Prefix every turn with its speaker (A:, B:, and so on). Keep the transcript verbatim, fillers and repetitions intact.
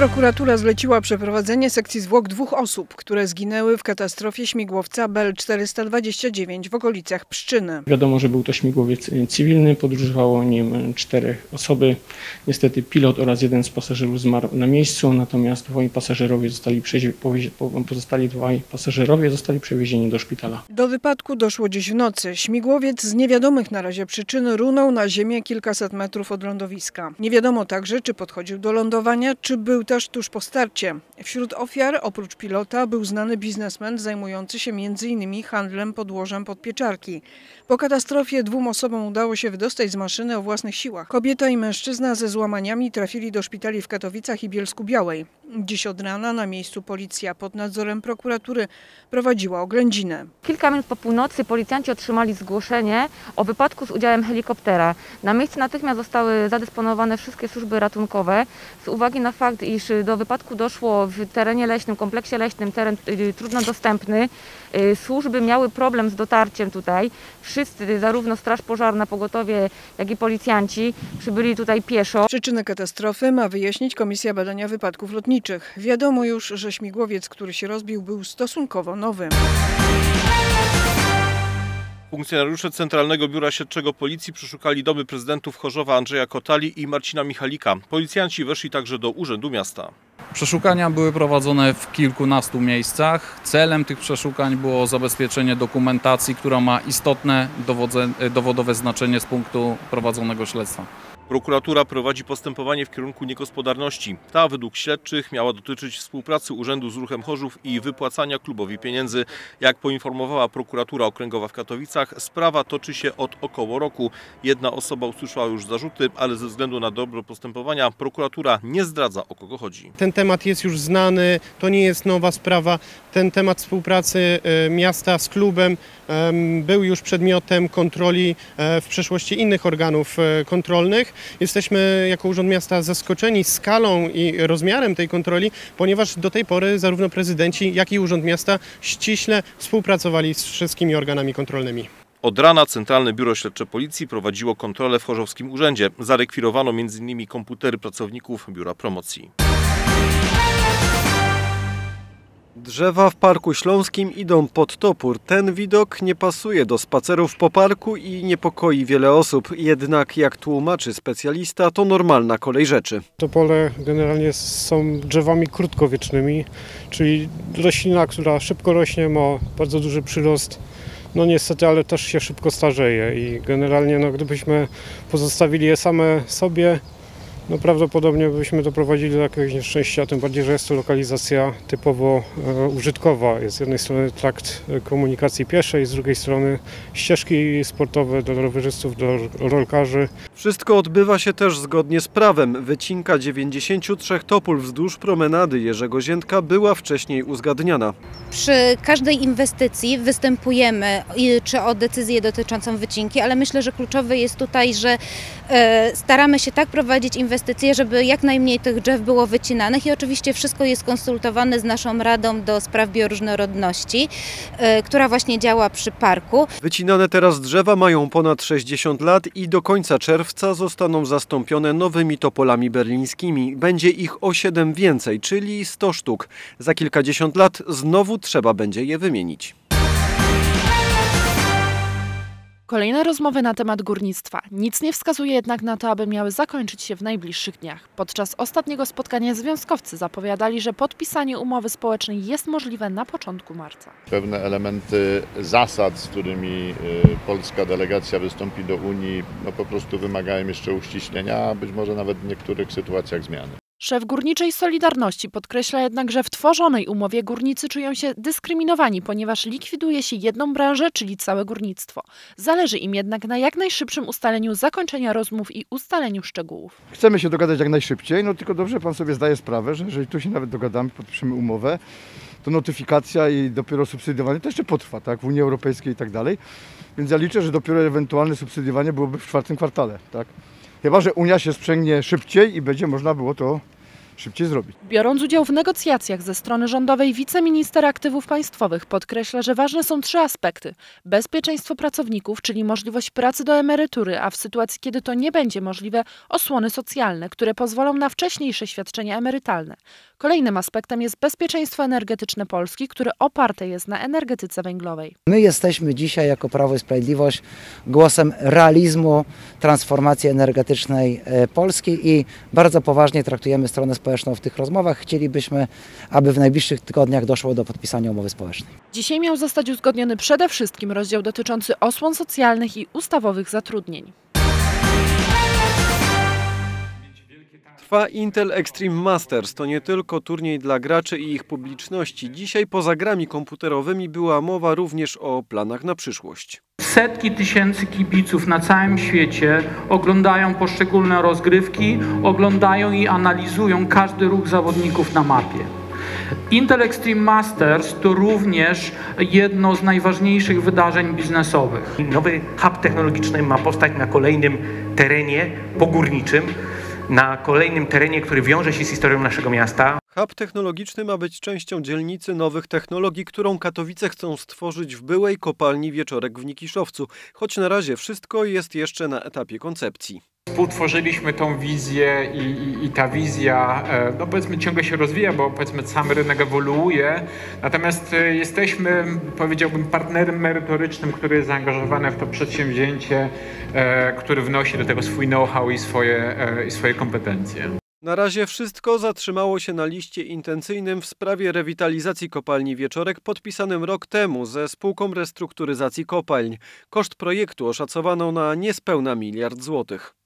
A: Prokuratura zleciła przeprowadzenie sekcji zwłok dwóch osób, które zginęły w katastrofie śmigłowca Bell czterysta dwadzieścia dziewięć w okolicach Pszczyny.
B: Wiadomo, że był to śmigłowiec cywilny, podróżowało nim czterech osoby. Niestety pilot oraz jeden z pasażerów zmarł na miejscu, natomiast dwaj pasażerowie zostali, pozostali dwaj pasażerowie zostali przewiezieni do szpitala.
A: Do wypadku doszło dziś w nocy. Śmigłowiec z niewiadomych na razie przyczyn runął na ziemię kilkaset metrów od lądowiska. Nie wiadomo także, czy podchodził do lądowania, czy był też tuż po starcie. Wśród ofiar, oprócz pilota, był znany biznesmen zajmujący się między innymi handlem podłożem pod pieczarki. Po katastrofie dwóm osobom udało się wydostać z maszyny o własnych siłach. Kobieta i mężczyzna ze złamaniami trafili do szpitali w Katowicach i Bielsku-Białej. Dziś od rana na miejscu policja pod nadzorem prokuratury prowadziła oględzinę.
C: Kilka minut po północy policjanci otrzymali zgłoszenie o wypadku z udziałem helikoptera. Na miejscu natychmiast zostały zadysponowane wszystkie służby ratunkowe z uwagi na fakt, iż do wypadku doszło w terenie leśnym, kompleksie leśnym, teren y, trudno dostępny. Y, służby miały problem z dotarciem tutaj. Wszyscy, zarówno straż pożarna, pogotowie, jak i policjanci przybyli tutaj pieszo.
A: Przyczynę katastrofy ma wyjaśnić Komisja Badania Wypadków Lotniczych. Wiadomo już, że śmigłowiec, który się rozbił, był stosunkowo nowy.
D: Funkcjonariusze Centralnego Biura Śledczego Policji przeszukali domy prezydentów Chorzowa Andrzeja Kotali i Marcina Michalika. Policjanci weszli także do Urzędu Miasta.
E: Przeszukania były prowadzone w kilkunastu miejscach. Celem tych przeszukań było zabezpieczenie dokumentacji, która ma istotne dowodowe znaczenie z punktu prowadzonego śledztwa.
D: Prokuratura prowadzi postępowanie w kierunku niegospodarności. Ta według śledczych miała dotyczyć współpracy urzędu z ruchem Chorzów i wypłacania klubowi pieniędzy. Jak poinformowała prokuratura okręgowa w Katowicach, sprawa toczy się od około roku. Jedna osoba usłyszała już zarzuty, ale ze względu na dobro postępowania prokuratura nie zdradza, o kogo chodzi.
F: Ten temat jest już znany, to nie jest nowa sprawa. Ten temat współpracy miasta z klubem był już przedmiotem kontroli w przeszłości innych organów kontrolnych. Jesteśmy jako Urząd Miasta zaskoczeni skalą i rozmiarem tej kontroli, ponieważ do tej pory zarówno prezydenci, jak i Urząd Miasta ściśle współpracowali z wszystkimi organami kontrolnymi.
D: Od rana Centralne Biuro Śledcze Policji prowadziło kontrolę w chorzowskim urzędzie. Zarekwirowano między innymi komputery pracowników Biura Promocji.
G: Drzewa w Parku Śląskim idą pod topór. Ten widok nie pasuje do spacerów po parku i niepokoi wiele osób. Jednak jak tłumaczy specjalista, to normalna kolej rzeczy.
H: Topole generalnie są drzewami krótkowiecznymi, czyli roślina, która szybko rośnie, ma bardzo duży przyrost. No niestety, ale też się szybko starzeje i generalnie no, gdybyśmy pozostawili je same sobie, no prawdopodobnie byśmy doprowadzili do jakiegoś nieszczęścia, tym bardziej, że jest to lokalizacja typowo e, użytkowa. Jest z jednej strony trakt komunikacji pieszej, z drugiej strony ścieżki sportowe dla rowerzystów, dla rolkarzy.
G: Wszystko odbywa się też zgodnie z prawem. Wycinka dziewięćdziesięciu trzech topól wzdłuż promenady Jerzego Ziętka była wcześniej uzgadniana.
I: Przy każdej inwestycji występujemy czy o decyzję dotyczącą wycinki, ale myślę, że kluczowe jest tutaj, że e, staramy się tak prowadzić inwestycje, żeby jak najmniej tych drzew było wycinanych i oczywiście wszystko jest konsultowane z naszą Radą do Spraw Bioróżnorodności, e, która właśnie działa przy parku.
G: Wycinane teraz drzewa mają ponad sześćdziesiąt lat i do końca czerwca zostaną zastąpione nowymi topolami berlińskimi. Będzie ich o siedem więcej, czyli sto sztuk. Za kilkadziesiąt lat znowu trzeba będzie je wymienić.
J: Kolejne rozmowy na temat górnictwa. Nic nie wskazuje jednak na to, aby miały zakończyć się w najbliższych dniach. Podczas ostatniego spotkania związkowcy zapowiadali, że podpisanie umowy społecznej jest możliwe na początku marca.
K: Pewne elementy zasad, z którymi polska delegacja wystąpi do Unii, no po prostu wymagają jeszcze uściślenia, a być może nawet w niektórych sytuacjach zmiany.
J: Szef Górniczej Solidarności podkreśla jednak, że w tworzonej umowie górnicy czują się dyskryminowani, ponieważ likwiduje się jedną branżę, czyli całe górnictwo. Zależy im jednak na jak najszybszym ustaleniu zakończenia rozmów i ustaleniu szczegółów.
L: Chcemy się dogadać jak najszybciej, no tylko dobrze pan sobie zdaje sprawę, że jeżeli tu się nawet dogadamy, podpiszemy umowę, to notyfikacja i dopiero subsydiowanie to jeszcze potrwa, tak, w Unii Europejskiej i tak dalej. Więc ja liczę, że dopiero ewentualne subsydiowanie byłoby w czwartym kwartale, tak. Chyba że Unia się sprzęgnie szybciej i będzie można było to szybciej zrobić.
J: Biorąc udział w negocjacjach ze strony rządowej, wiceminister aktywów państwowych podkreśla, że ważne są trzy aspekty. Bezpieczeństwo pracowników, czyli możliwość pracy do emerytury, a w sytuacji, kiedy to nie będzie możliwe, osłony socjalne, które pozwolą na wcześniejsze świadczenia emerytalne. Kolejnym aspektem jest bezpieczeństwo energetyczne Polski, które oparte jest na energetyce węglowej.
M: My jesteśmy dzisiaj jako Prawo i Sprawiedliwość głosem realizmu transformacji energetycznej Polski i bardzo poważnie traktujemy stronę społeczną w tych rozmowach. Chcielibyśmy, aby w najbliższych tygodniach doszło do podpisania umowy społecznej.
J: Dzisiaj miał zostać uzgodniony przede wszystkim rozdział dotyczący osłon socjalnych i ustawowych zatrudnień.
G: Trwa Intel Extreme Masters. To nie tylko turniej dla graczy i ich publiczności. Dzisiaj poza grami komputerowymi była mowa również o planach na przyszłość.
N: Setki tysięcy kibiców na całym świecie oglądają poszczególne rozgrywki, oglądają i analizują każdy ruch zawodników na mapie. Intel Extreme Masters to również jedno z najważniejszych wydarzeń biznesowych.
O: Nowy hub technologiczny ma powstać na kolejnym terenie pogórniczym, na kolejnym terenie, który wiąże się z historią naszego miasta.
G: Hub technologiczny ma być częścią dzielnicy nowych technologii, którą Katowice chcą stworzyć w byłej kopalni Wieczorek w Nikiszowcu, choć na razie wszystko jest jeszcze na etapie koncepcji.
P: Współtworzyliśmy tą wizję i, i, i ta wizja, no powiedzmy, ciągle się rozwija, bo powiedzmy sam rynek ewoluuje. Natomiast jesteśmy, powiedziałbym, partnerem merytorycznym, który jest zaangażowany w to przedsięwzięcie, który wnosi do tego swój know-how i swoje, i swoje kompetencje.
G: Na razie wszystko zatrzymało się na liście intencyjnym w sprawie rewitalizacji kopalni Wieczorek podpisanym rok temu ze spółką restrukturyzacji kopalń. Koszt projektu oszacowano na niespełna miliard złotych.